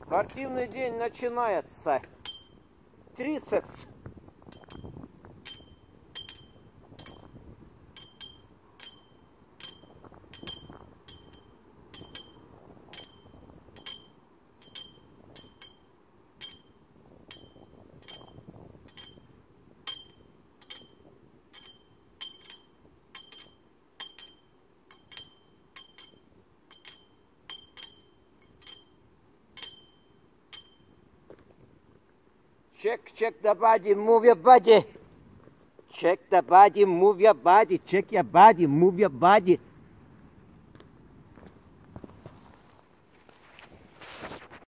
Спортивный день начинается. Трицепс. Check the body, move your body. Check the body, move your body. Check your body, move your body.